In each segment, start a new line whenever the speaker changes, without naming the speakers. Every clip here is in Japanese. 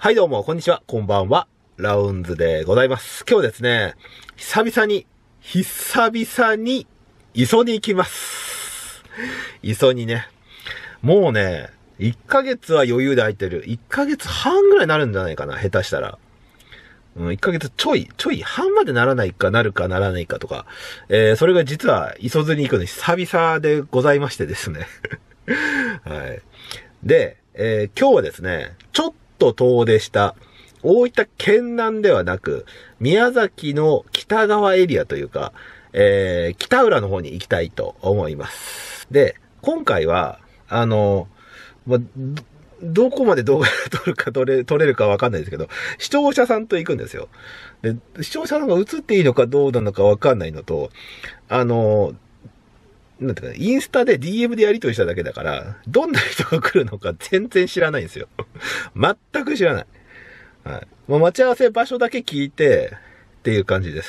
はいどうも、こんにちは、こんばんは。ラウンズでございます。今日ですね、久々に、磯に行きます。磯にね。もうね、1ヶ月は余裕で空いてる。1ヶ月半ぐらいになるんじゃないかな、下手したら。1ヶ月ちょい半までならないかなるかならないかとか。それが実は磯津に行くの久々でございましてですね。はい。で、今日はですね、ちょっと遠出した大分県南ではなく、宮崎の北側エリアというか、北浦の方に行きたいと思います。で、今回は、どこまで動画撮れるかわかんないですけど、視聴者さんと行くんですよ。で、視聴者さんが映っていいのかどうなのかわかんないのと、なんていうか、インスタで DM でやり取りしただけだから、どんな人が来るのか全然知らないんですよ。全く知らない。はい。もう待ち合わせ場所だけ聞いて、っていう感じです。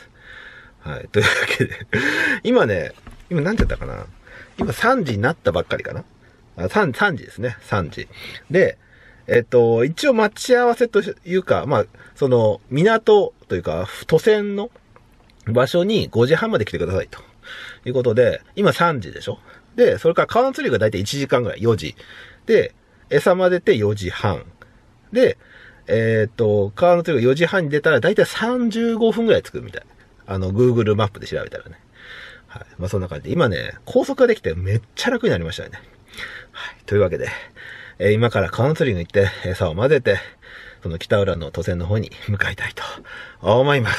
はい。というわけで、今何て言ったかな。今3時になったばっかりかな。3時ですね。3時。で、一応待ち合わせというか、その、港というか、都線の場所に5時半まで来てくださいと。いうことで、今3時でしょ？で、それから川の釣りがだいたい1時間ぐらい、4時。で、餌までて4時半。で、川の釣りが4時半に出たらだいたい35分ぐらい着くみたい。Google マップで調べたらね。はい。そんな感じで。今ね、高速ができてめっちゃ楽になりましたよね。はい。というわけで、今から川の釣りに行って餌を混ぜて、その北浦の都線の方に向かいたいと思います。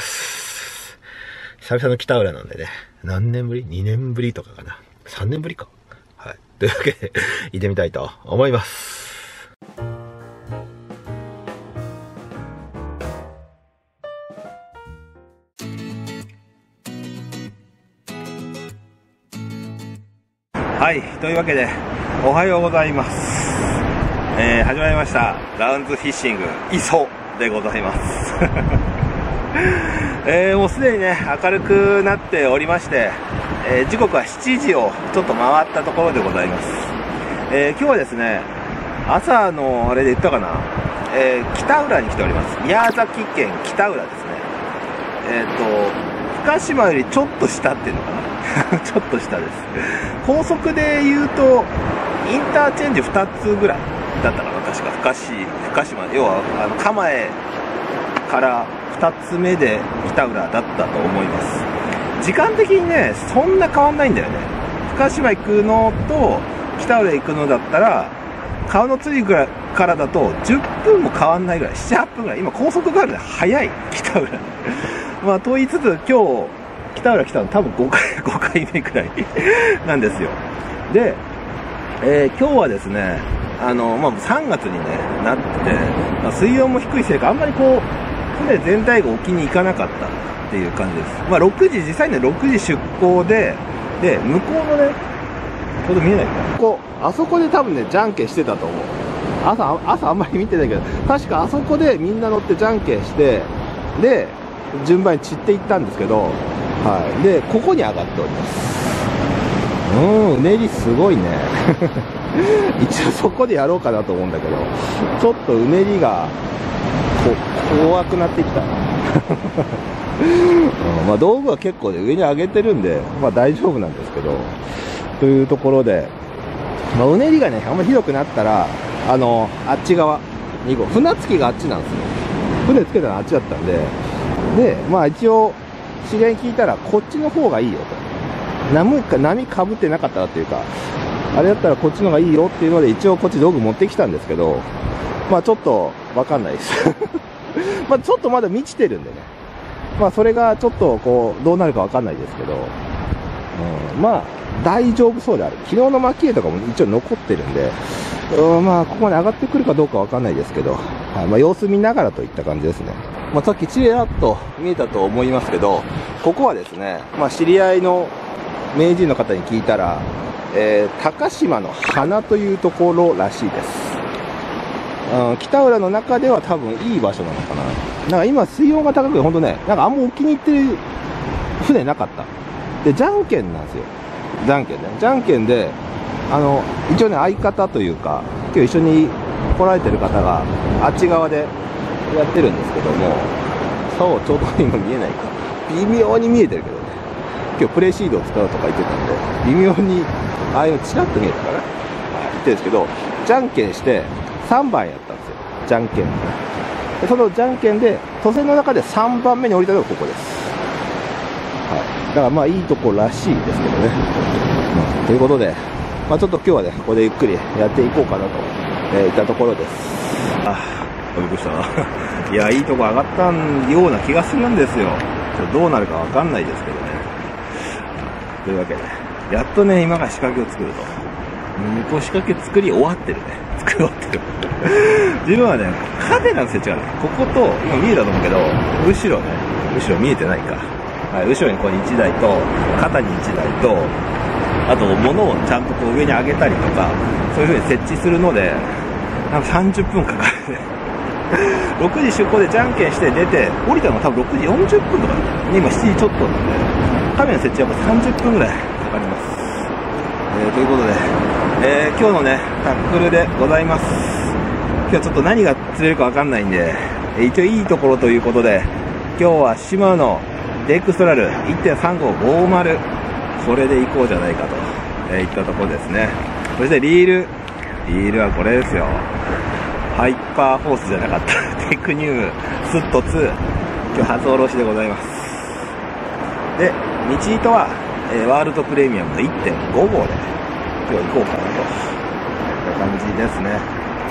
久々の北浦なんでね。何年ぶり ?2 年ぶりとかかな。3年ぶりか。はい。というわけで、行ってみたいと思います。はい。というわけで、おはようございます。始まりました。ラウンズフィッシング、磯でございます。もうすでにね、明るくなっておりまして、時刻は7時をちょっと回ったところでございます。今日はですね、朝のあれで言ったかな、北浦に来ております。宮崎県北浦ですね。深島よりちょっと下っていうのかなちょっと下です。高速で言うと、インターチェンジ2つぐらいだったかな、確か。深島、要は、蒲江から2つ目で北浦だったと思います。時間的にね、そんな変わんないんだよね。深島行くのと北浦行くのだったら、川の釣りからだと10分も変わんないぐらい、7、8分ぐらい。今高速があるんで早い、北浦。と言いつつ、今日、北浦来たの多分5回目くらいなんですよ。で、今日はですね、3月に、ね、なって、水温も低いせいか、あんまりこう、船全体が沖に行かなかったっていう感じです。実際ね、6時出港で、向こうのね、ちょうど見えないかな。あそこで多分ね、じゃんけんしてたと思う。朝あんまり見てないけど、確かあそこでみんな乗ってじゃんけんして、で、順番に散っていったんですけど、はい。で、ここに上がっております。うねりすごいね。一応そこでやろうかなと思うんだけど、ちょっとうねりが、怖くなってきた。道具は結構ね、上に上げてるんで、大丈夫なんですけど、というところで、うねりがね、あんまりひどくなったら、あっち側に行こう。船着きがあっちなんですよ。船つけたのあっちだったんで、一応、知り合いに聞いたら、こっちの方がいいよと。波かぶってなかったらっていうか、あれだったらこっちの方がいいよっていうので、一応こっち道具持ってきたんですけど、ちょっと、わかんないです。ちょっとまだ満ちてるんでね。それがちょっとどうなるかわかんないですけど、大丈夫そうである。昨日の蒔絵とかも一応残ってるんで、ここまで上がってくるかどうかわかんないですけど、様子見ながらといった感じですね。さっきちらっと見えたと思いますけど、ここはですね、知り合いの名人の方に聞いたら、高島の花というところらしいです。北浦の中では多分いい場所なのかな。今水温が高くてほんとね、あんま沖に行ってる船なかった。で、じゃんけんなんですよ。じゃんけんね。じゃんけんで、 一応ね、相方というか、今日一緒に来られてる方が、あっち側でやってるんですけども、そう、ちょうど今見えないか。微妙に見えてるけどね。今日プレイシードを使うとか言ってたんで、微妙に、ああいうのチラッと見えたかな。言ってるんですけど、じゃんけんして、3番やったんですよ。じゃんけん。でそのじゃんけんで、都線の中で3番目に降りたのがここです。はい。だからまあいいとこらしいですけどね。ということで、まあちょっと今日はね、ここでゆっくりやっていこうかなと、いったところです。びっくりしたな。いや、いいとこ上がったような気がするんですよ。どうなるかわかんないですけどね。というわけで、やっとね、今が仕掛けを作ると。こう仕掛け作り終わってるね。作り終わってる。自分はね、縦なんですよ、違う。ここと、今見えたと思うけど、後ろ見えてないか。はい、後ろにここに1台と、肩に1台と、あと物をちゃんとこう上に上げたりとか、そういう風に設置するので、なんか30分かかるね。6時出港でじゃんけんして出て、降りたのが多分6時40分とか、今7時ちょっとなんで、カメラの設置は30分ぐらいかかります。ということで、今日のね、タックルでございます。今日はちょっと何が釣れるかわかんないんで、一応いいところということで、今日はシマウのデエクストラル 1.3550、これで行こうじゃないかと、いったところですね。そしてリールはこれですよ。ハイパーフォースじゃなかった。テクニューム、スット2。今日初おろしでございます。で、道糸は、ワールドプレミアムの 1.55 で、今日行こうかなと。いった感じですね。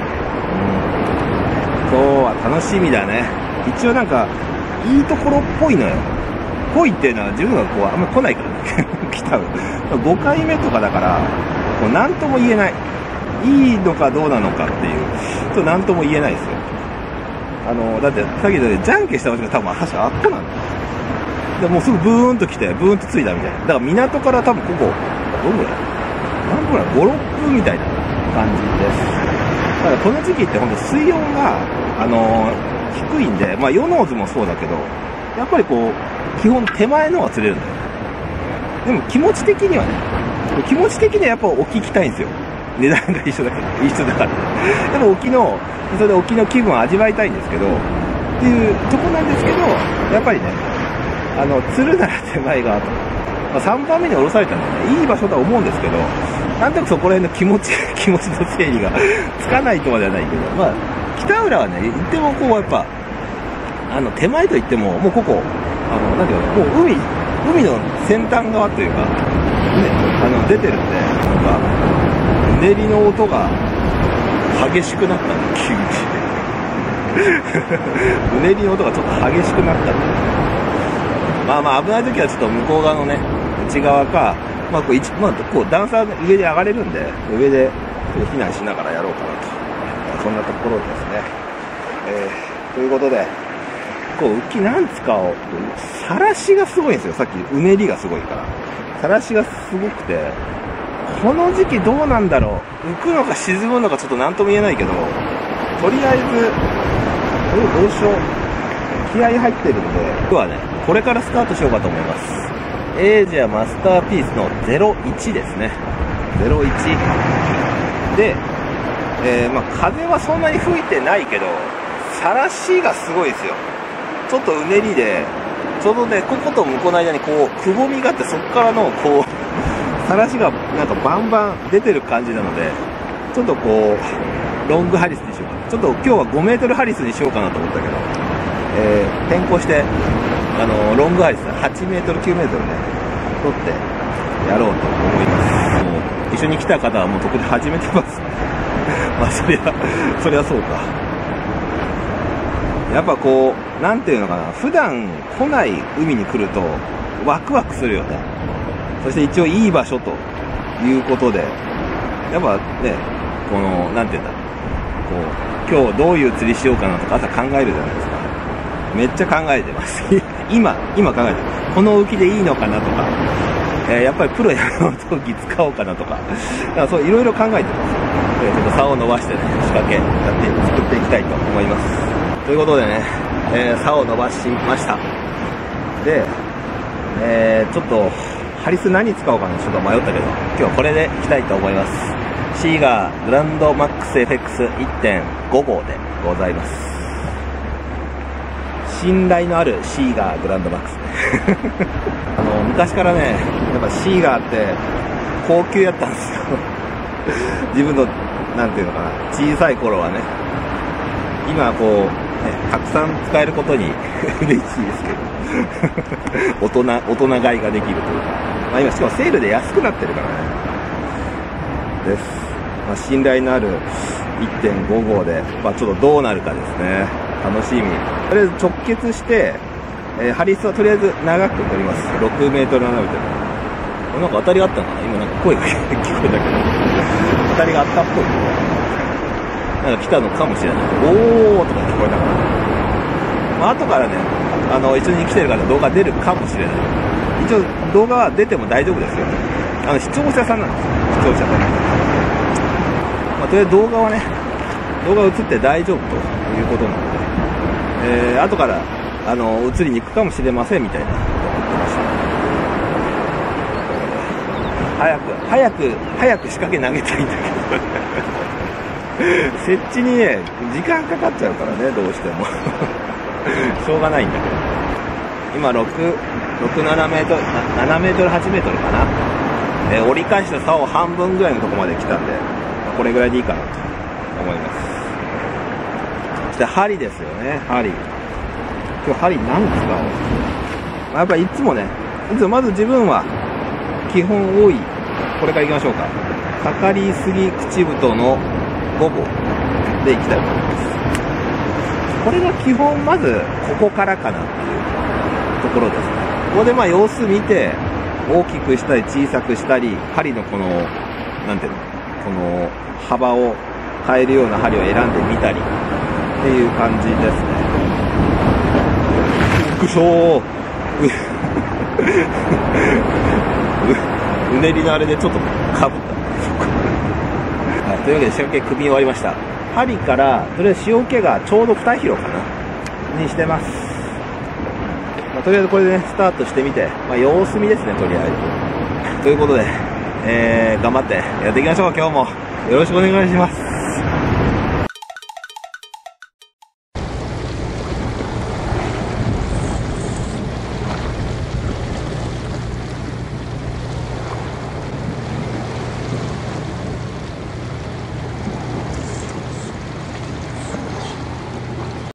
今日は楽しみだね。一応なんか、いいところっぽいのよ。ぽいっていうのは自分がこう、あんま来ないからね。来たの。5回目とかだから、もう何とも言えない。いいのかどうなのかっていう、ちょっと何とも言えないですよ。だって、さっき言ったように、じゃんけんした場所が多分確かあっこなんだよ。で、もうすぐブーンと来て、ブーンと着いたみたいな。だから港から多分ここ、どんぐらい何分ぐらい ?5、6分みたいな感じです。だからこの時期ってほんと水温が、低いんで、まあ、ヨノーズもそうだけど、やっぱりこう、基本手前のが釣れるんだよ。でも気持ち的にはね、やっぱ沖行きたいんですよ。値段が一緒だから。でもそれで沖の気分を味わいたいんですけど、っていうとこなんですけど、やっぱりね、釣るなら手前側と。まあ、3番目に降ろされたのはね、いい場所だと思うんですけど、なんとなくそこら辺の気持ちの整理がつかないとまではないけど、まあ、北浦はね、行ってもこう、やっぱ、手前といっても、もうここ、なんていうの、もう海の先端側というか、ね、出てるんで、なんか、うねりの音が激しくなったんだ、急に。うねりの音がちょっと激しくなったんだ。まあ危ない時はちょっと向こう側のね、内側か、まあこう段差上で上がれるんで、上で避難しながらやろうかなと。そんなところですね。ということで、こう浮きなん使おう。さらしがすごいんですよ。さっきうねりがすごいから。さらしがすごくて、この時期どうなんだろう。浮くのか沈むのかちょっと何とも言えないけど、とりあえず、どうしよう。気合入ってるんで、今日はね、これからスタートしようかと思います。エイジアマスターピースの01ですね。01。で、まあ風はそんなに吹いてないけど、さらしがすごいですよ。ちょっとうねりで、ちょうどね、ここと向こうの間にこう、くぼみがあって、そこからのこう、さらしがなんかバンバン出てる感じなので、ちょっとこう、ロングハリスにしようかな。ちょっと今日は5メートルハリスにしようかなと思ったけど、転向して、ロングハリス8メートル、9メートルね、取ってやろうと思います。もう一緒に来た方はもう特に始めてます。まあそりゃそうか。やっぱこう、なんていうのかな、普段来ない海に来るとワクワクするよね。そして一応いい場所ということで、やっぱね、この、なんていうんだ、こう、今日どういう釣りしようかなとか朝考えるじゃないですか。めっちゃ考えてます。今考えてます。この浮きでいいのかなとか、やっぱりプロやる時使おうかなとか、だからそういろいろ考えてます。ちょっと竿を伸ばしてね、仕掛け作っていきたいと思います。ということでね、竿を伸ばしました。で、ちょっとハリス何使おうかなちょっと迷ったけど、今日はこれでいきたいと思います。シーガーグランドマックス FX1.5 号でございます。信頼のあるシーガーグランドマックス昔からね、やっぱシーガーって高級やったんですよ自分のなんていうのかな、小さい頃はね。今はこう、ね、たくさん使えることに嬉しいですけど大人買いができるというか、まあ、今しかもセールで安くなってるからねです。まあ、信頼のある 1.5 号で、まあ、ちょっとどうなるかですね。楽しみ。とりあえず直結して、ハリスはとりあえず長く取ります。6メートル、7メートル。なんか当たりがあったのかな、今なんか声が聞こえたけど当たりがあったっぽい。なんか来たのかもしれない。おーとか聞こえたから、まあ後からね、一緒に来てるから動画出るかもしれない。一応動画は出ても大丈夫ですよ。視聴者さんなんですよ。視聴者さん。まあ、とりあえず動画はね、動画映って大丈夫ということなので、後から映りに行くかもしれませんみたいなことを言ってました。早く仕掛け投げたいんだけど設置にね、時間かかっちゃうからね、どうしてもしょうがないんだけど、今7メートル、7メートル、8メートルかな。折り返した竿半分ぐらいのところまで来たんで、これぐらいでいいかなと思います。そして針ですよね、針。今日針何使おう。やっぱりいつもね、まず自分は基本多い、これから行きましょうか。かかりすぎ口太の5号で行きたいと思います。これが基本、まずここからかなっていうところですね。ここでまあ様子見て、大きくしたり小さくしたり、針のこの、なんていうの、この幅を変えるような針を選んでみたりっていう感じですね。くそーうねりのあれでちょっとかぶった、はい、というわけで仕掛け組み終わりました。針からとりあえず塩気がちょうど2広かなにしてます。まあ、とりあえずこれでねスタートしてみて、まあ、様子見ですね、とりあえず。ということで、頑張ってやっていきましょう。今日もよろしくお願いします。